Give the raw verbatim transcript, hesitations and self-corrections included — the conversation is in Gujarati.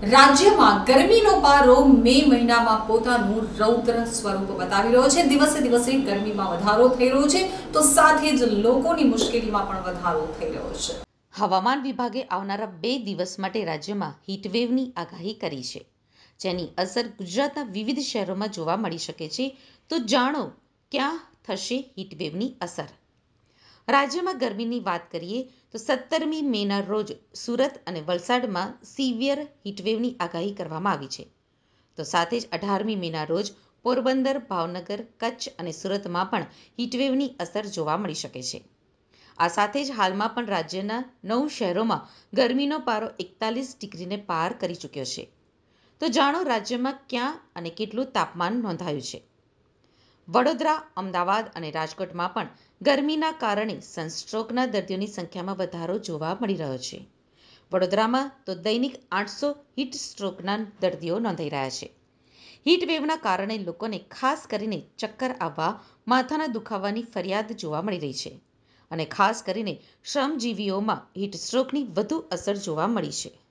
રાજ્યમાં ગરમીનો પારો મે મહિનામાં પોતાનું રૌદ્ર સ્વરૂપ બતાવી રહ્યો છે। દિવસે દિવસે ગરમીમાં વધારો થઈ રહ્યો છે તો સાથે જ લોકોની મુશ્કેલીમાં પણ વધારો થઈ રહ્યો છે। હવામાન વિભાગે આવનારા બે દિવસ માટે રાજ્યમાં હીટવેવની આગાહી કરી છે, જેની અસર ગુજરાતના વિવિધ શહેરોમાં જોવા મળી શકે છે। તો જાણો ક્યાં થશે હીટવેવની અસર। રાજ્યમાં ગરમીની વાત કરીએ તો સત્તરમી મેના રોજ સુરત અને વલસાડમાં સિવિયર હીટવેવની આગાહી કરવામાં આવી છે। તો સાથે જ અઢારમી મેના રોજ પોરબંદર, ભાવનગર, કચ્છ અને સુરતમાં પણ હીટવેવની અસર જોવા મળી શકે છે। આ સાથે જ હાલમાં પણ રાજ્યના નવ શહેરોમાં ગરમીનો પારો એકતાલીસ ડિગ્રીને પાર કરી ચૂક્યો છે। તો જાણો રાજ્યમાં ક્યાં અને કેટલું તાપમાન નોંધાયું છે। વડોદરા, અમદાવાદ અને રાજકોટમાં પણ ગરમીના કારણે સનસ્ટ્રોકના દર્દીઓની સંખ્યામાં વધારો જોવા મળી રહ્યો છે। વડોદરામાં તો દૈનિક આઠસો હીટ સ્ટ્રોકના દર્દીઓ નોંધાઈ રહ્યા છે। હીટવેવના કારણે લોકોને ખાસ કરીને ચક્કર આવવા, માથાના દુખાવાની ફરિયાદ જોવા મળી રહી છે અને ખાસ કરીને શ્રમજીવીઓમાં હીટ સ્ટ્રોકની વધુ અસર જોવા મળી છે।